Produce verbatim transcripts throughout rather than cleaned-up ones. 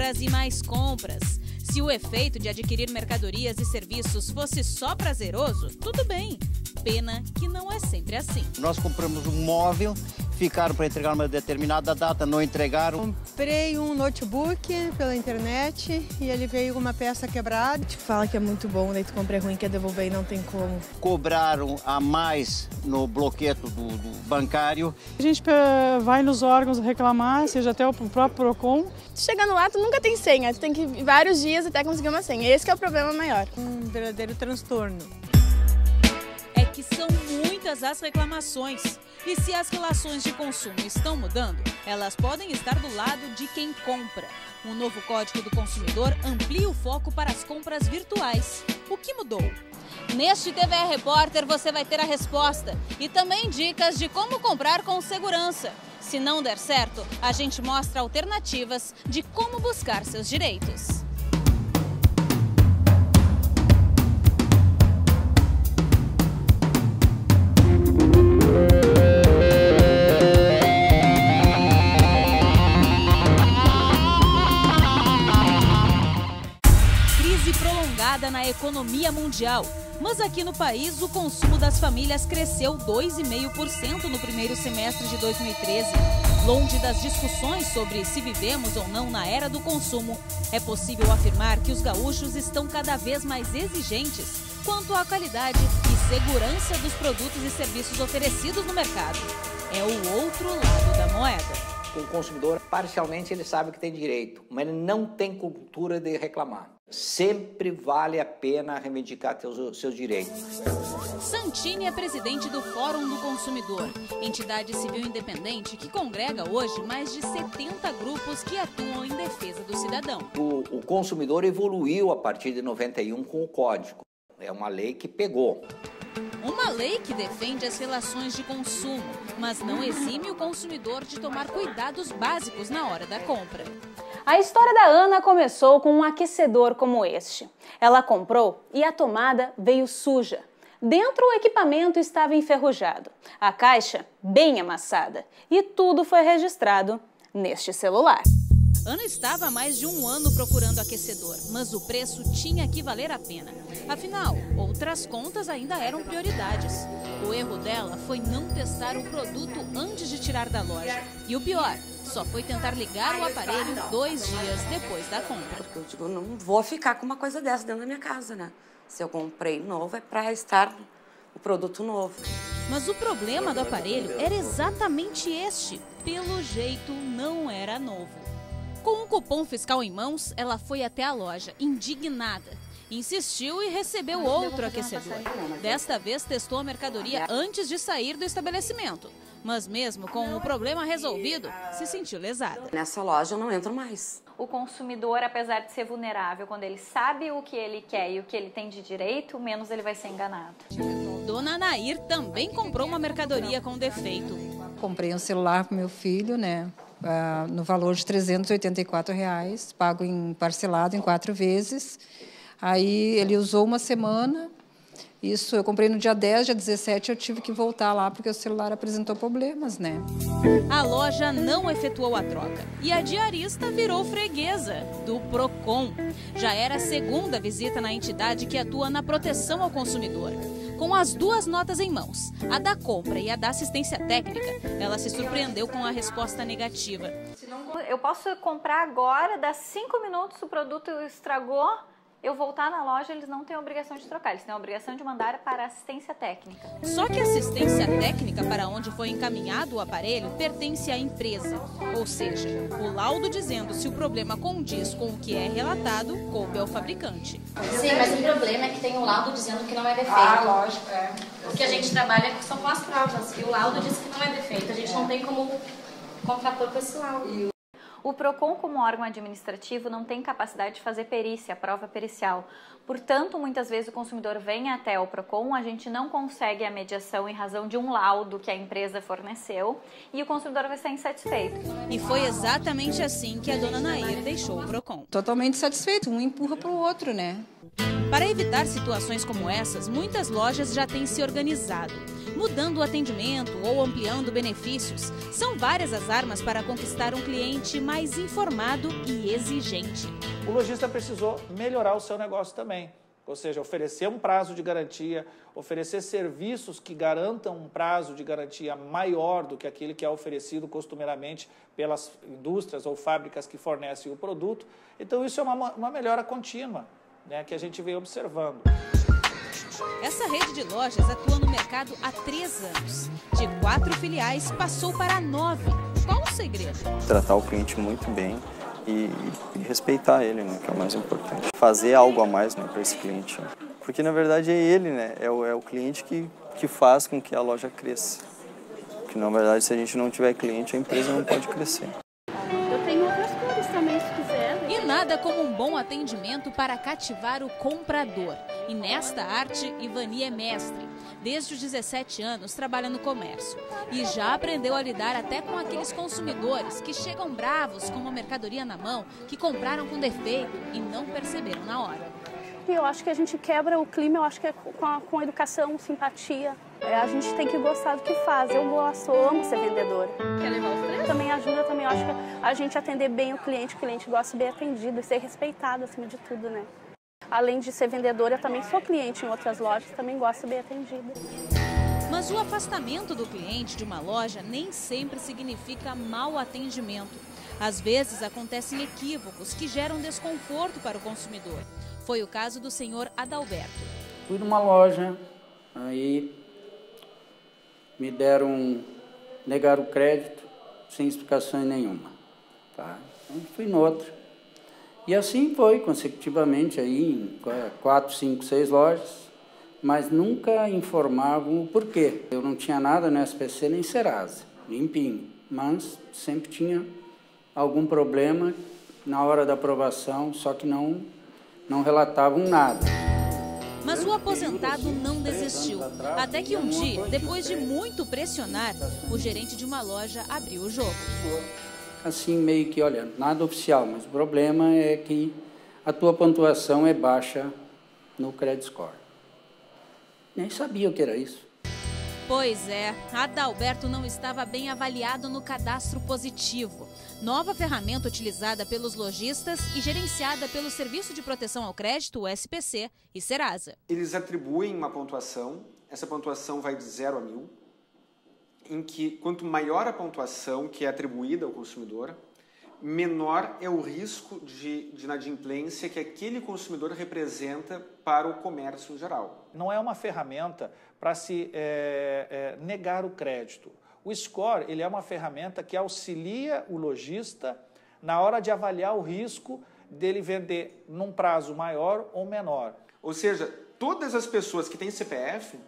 compras e mais compras. Se o efeito de adquirir mercadorias e serviços fosse só prazeroso, tudo bem. Pena que não é sempre assim. Nós compramos um móvel, ficaram para entregar uma determinada data, não entregaram. Comprei um notebook pela internet e ele veio com uma peça quebrada. Te fala que é muito bom, daí tu compra ruim, quer devolver e não tem como. Cobraram a mais no bloqueto do, do bancário. A gente vai nos órgãos reclamar, seja até o próprio PROCON. Chegando lá, tu nunca tem senha, tu tem que ir vários dias até conseguir uma senha. Esse que é o problema maior. Um verdadeiro transtorno. É que são muitas as reclamações. E se as relações de consumo estão mudando, elas podem estar do lado de quem compra. O novo Código do Consumidor amplia o foco para as compras virtuais. O que mudou? Neste T V R Repórter você vai ter a resposta e também dicas de como comprar com segurança. Se não der certo, a gente mostra alternativas de como buscar seus direitos. Na economia mundial. Mas aqui no país, o consumo das famílias cresceu dois vírgula cinco por cento no primeiro semestre de dois mil e treze. Longe das discussões sobre se vivemos ou não na era do consumo, é possível afirmar que os gaúchos estão cada vez mais exigentes quanto à qualidade e segurança dos produtos e serviços oferecidos no mercado. É o outro lado da moeda. O consumidor, parcialmente, ele sabe que tem direito, mas ele não tem cultura de reclamar. Sempre vale a pena reivindicar teus, seus direitos. Santini é presidente do Fórum do Consumidor, entidade civil independente que congrega hoje mais de setenta grupos que atuam em defesa do cidadão. O, o consumidor evoluiu a partir de noventa e um com o Código. É uma lei que pegou. Uma lei que defende as relações de consumo, mas não exime o consumidor de tomar cuidados básicos na hora da compra. A história da Ana começou com um aquecedor como este. Ela comprou e a tomada veio suja. Dentro, o equipamento estava enferrujado, a caixa bem amassada e tudo foi registrado neste celular. Ana estava há mais de um ano procurando aquecedor, mas o preço tinha que valer a pena. Afinal, outras contas ainda eram prioridades. O erro dela foi não testar o produto antes de tirar da loja. E o pior, só foi tentar ligar o aparelho dois dias depois da compra. Eu digo, não vou ficar com uma coisa dessa dentro da minha casa, né? Se eu comprei novo, é para estar o produto novo. Mas o problema do aparelho era exatamente este. Pelo jeito, não era novo. Com um cupom fiscal em mãos, ela foi até a loja, indignada. Insistiu e recebeu outro aquecedor. Desta vez, testou a mercadoria antes de sair do estabelecimento. Mas mesmo com o problema resolvido, se sentiu lesada. Nessa loja eu não entro mais. O consumidor, apesar de ser vulnerável, quando ele sabe o que ele quer e o que ele tem de direito, menos ele vai ser enganado. Dona Nair também comprou uma mercadoria com defeito. Comprei um celular para o meu filho, né? Uh, no valor de trezentos e oitenta e quatro reais, pago em parcelado em quatro vezes. Aí ele usou uma semana. Isso eu comprei no dia dez, dia dezessete eu tive que voltar lá porque o celular apresentou problemas, né? A loja não efetuou a troca e a diarista virou freguesa do PROCON. Já era a segunda visita na entidade que atua na proteção ao consumidor. Com as duas notas em mãos, a da compra e a da assistência técnica, ela se surpreendeu com a resposta negativa. Eu posso comprar agora, dá cinco minutos, o produto estragou, eu voltar na loja, eles não têm a obrigação de trocar, eles têm a obrigação de mandar para assistência técnica. Só que a assistência técnica para onde foi encaminhado o aparelho pertence à empresa. Ou seja, o laudo dizendo se o problema condiz com o que é relatado, coube ao fabricante. Sim, mas o problema é que tem um laudo dizendo que não é defeito. Ah, lógico, é. O que a gente trabalha são com as provas, e o laudo diz que não é defeito. A gente não tem como contrapor com esse laudo. O PROCON, como órgão administrativo, não tem capacidade de fazer perícia, prova pericial. Portanto, muitas vezes o consumidor vem até o PROCON, a gente não consegue a mediação em razão de um laudo que a empresa forneceu e o consumidor vai ser insatisfeito. E foi exatamente assim que a dona Nair deixou o PROCON. Totalmente satisfeito, um empurra para o outro, né? Para evitar situações como essas, muitas lojas já têm se organizado. mudando o atendimento ou ampliando benefícios. São várias as armas para conquistar um cliente mais informado e exigente. O lojista precisou melhorar o seu negócio também. Ou seja, oferecer um prazo de garantia, oferecer serviços que garantam um prazo de garantia maior do que aquele que é oferecido costumeiramente pelas indústrias ou fábricas que fornecem o produto. Então, isso é uma, uma melhora contínua, né, que a gente vem observando. Essa rede de lojas atua no mercado há três anos. De quatro filiais, passou para nove. Qual o segredo? Tratar o cliente muito bem. E, e respeitar ele, né, que é o mais importante. Fazer algo a mais, né, para esse cliente. Porque, na verdade, é ele, né, é o, é o cliente que, que faz com que a loja cresça. Porque, na verdade, se a gente não tiver cliente, a empresa não pode crescer. Eu tenho outras cores também, se quiser. E nada como um bom atendimento para cativar o comprador. E nesta arte, Ivani é mestre. Desde os dezessete anos, trabalha no comércio e já aprendeu a lidar até com aqueles consumidores que chegam bravos com uma mercadoria na mão, que compraram com defeito e não perceberam na hora. Eu acho que a gente quebra o clima, eu acho que é com, a, com educação, simpatia. É, a gente tem que gostar do que faz. Eu gosto, eu amo ser vendedora. Quer levar os três? Também ajuda, também eu acho que a gente atender bem o cliente, o cliente gosta de ser bem atendido e ser respeitado acima de tudo, né? Além de ser vendedora, eu também sou cliente em outras lojas, também gosto de ser bem atendida. Mas o afastamento do cliente de uma loja nem sempre significa mau atendimento. Às vezes acontecem equívocos que geram desconforto para o consumidor. Foi o caso do senhor Adalberto. Fui numa loja, aí me deram, negaram o crédito sem explicação nenhuma. Tá? Então fui noutra. E assim foi, consecutivamente, aí, em quatro, cinco, seis lojas, mas nunca informavam o porquê. Eu não tinha nada no S P C nem Serasa, limpinho, mas sempre tinha algum problema na hora da aprovação, só que não, não relatavam nada. Mas o aposentado não desistiu, até que um dia, depois de muito pressionar, o gerente de uma loja abriu o jogo. Assim, meio que, olha, nada oficial, mas o problema é que a tua pontuação é baixa no credit score. Nem sabia o que era isso. Pois é, Adalberto não estava bem avaliado no cadastro positivo. Nova ferramenta utilizada pelos lojistas e gerenciada pelo Serviço de Proteção ao Crédito, o S P C, e Serasa. Eles atribuem uma pontuação, essa pontuação vai de zero a mil, em que quanto maior a pontuação que é atribuída ao consumidor, menor é o risco de, de inadimplência que aquele consumidor representa para o comércio em geral. Não é uma ferramenta para se é, é, negar o crédito. O score ele é uma ferramenta que auxilia o lojista na hora de avaliar o risco dele vender num prazo maior ou menor. Ou seja, todas as pessoas que têm C P F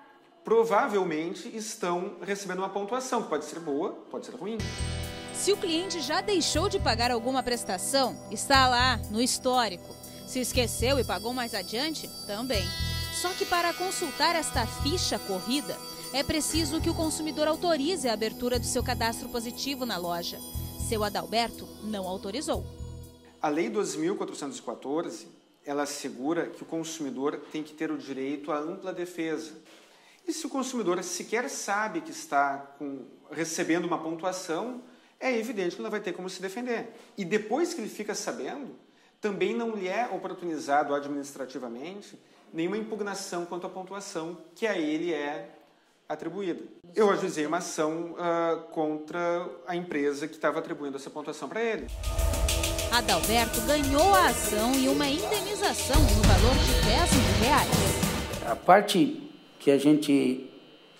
provavelmente estão recebendo uma pontuação, que pode ser boa, pode ser ruim. Se o cliente já deixou de pagar alguma prestação, está lá no histórico. Se esqueceu e pagou mais adiante, também. Só que para consultar esta ficha corrida, é preciso que o consumidor autorize a abertura do seu cadastro positivo na loja. Seu Adalberto não autorizou. A Lei doze mil quatrocentos e quatorze, ela assegura que o consumidor tem que ter o direito à ampla defesa. E se o consumidor sequer sabe que está com, recebendo uma pontuação, é evidente que ele não vai ter como se defender. E depois que ele fica sabendo, também não lhe é oportunizado administrativamente nenhuma impugnação quanto à pontuação que a ele é atribuída. Eu ajuizei uma ação uh, contra a empresa que estava atribuindo essa pontuação para ele. Adalberto ganhou a ação e uma indenização no valor de dez mil reais. A parte que a gente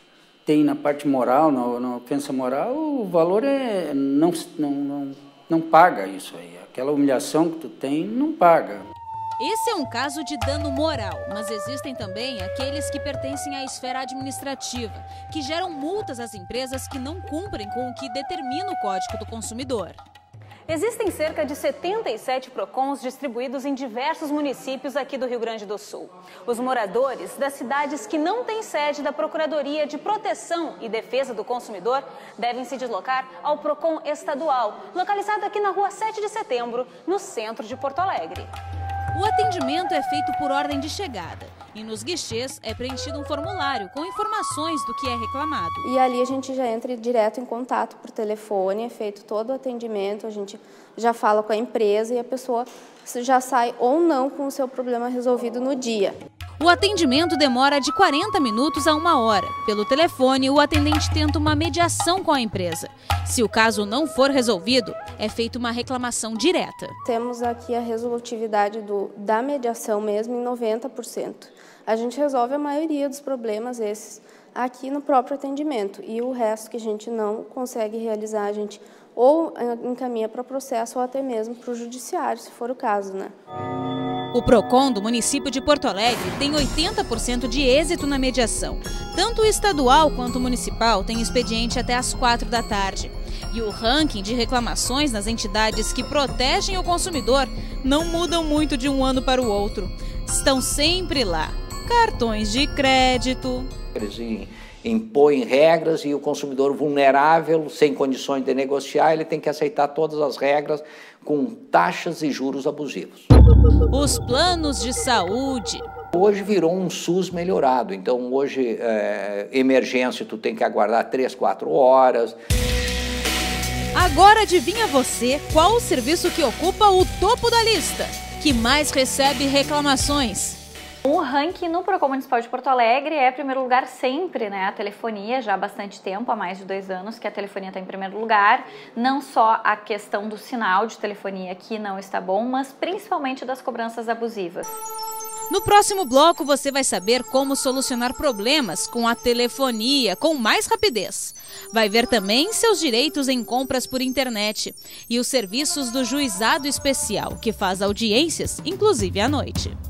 tem na parte moral, na, na ofensa moral, o valor é não, não, não, não paga isso aí. Aquela humilhação que tu tem, não paga. Esse é um caso de dano moral, mas existem também aqueles que pertencem à esfera administrativa, que geram multas às empresas que não cumprem com o que determina o Código do Consumidor. Existem cerca de setenta e sete PROCONs distribuídos em diversos municípios aqui do Rio Grande do Sul. Os moradores das cidades que não têm sede da Procuradoria de Proteção e Defesa do Consumidor devem se deslocar ao PROCON estadual, localizado aqui na rua sete de setembro, no centro de Porto Alegre. O atendimento é feito por ordem de chegada e nos guichês é preenchido um formulário com informações do que é reclamado. E ali a gente já entra direto em contato por telefone, é feito todo o atendimento, a gente já fala com a empresa e a pessoa já sai ou não com o seu problema resolvido no dia. O atendimento demora de quarenta minutos a uma hora. Pelo telefone, o atendente tenta uma mediação com a empresa. Se o caso não for resolvido, é feita uma reclamação direta. Temos aqui a resolutividade do, da mediação mesmo em noventa por cento. A gente resolve a maioria dos problemas esses aqui no próprio atendimento. E o resto que a gente não consegue realizar, a gente ou encaminha para o processo ou até mesmo para o judiciário, se for o caso, né? O PROCON do município de Porto Alegre tem oitenta por cento de êxito na mediação. Tanto o estadual quanto o municipal tem expediente até às quatro da tarde. E o ranking de reclamações nas entidades que protegem o consumidor não mudam muito de um ano para o outro. Estão sempre lá. Cartões de crédito. Eles impõem regras e o consumidor vulnerável, sem condições de negociar, ele tem que aceitar todas as regras com taxas e juros abusivos. Os planos de saúde. Hoje virou um SUS melhorado, então hoje é, emergência tu tem que aguardar três, quatro horas. Agora adivinha você qual o serviço que ocupa o topo da lista, que mais recebe reclamações? O ranking no PROCON Municipal de Porto Alegre é primeiro lugar sempre, né? A telefonia, já há bastante tempo, há mais de dois anos que a telefonia está em primeiro lugar. Não só a questão do sinal de telefonia que não está bom, mas principalmente das cobranças abusivas. No próximo bloco você vai saber como solucionar problemas com a telefonia com mais rapidez. Vai ver também seus direitos em compras por internet e os serviços do Juizado Especial, que faz audiências, inclusive à noite.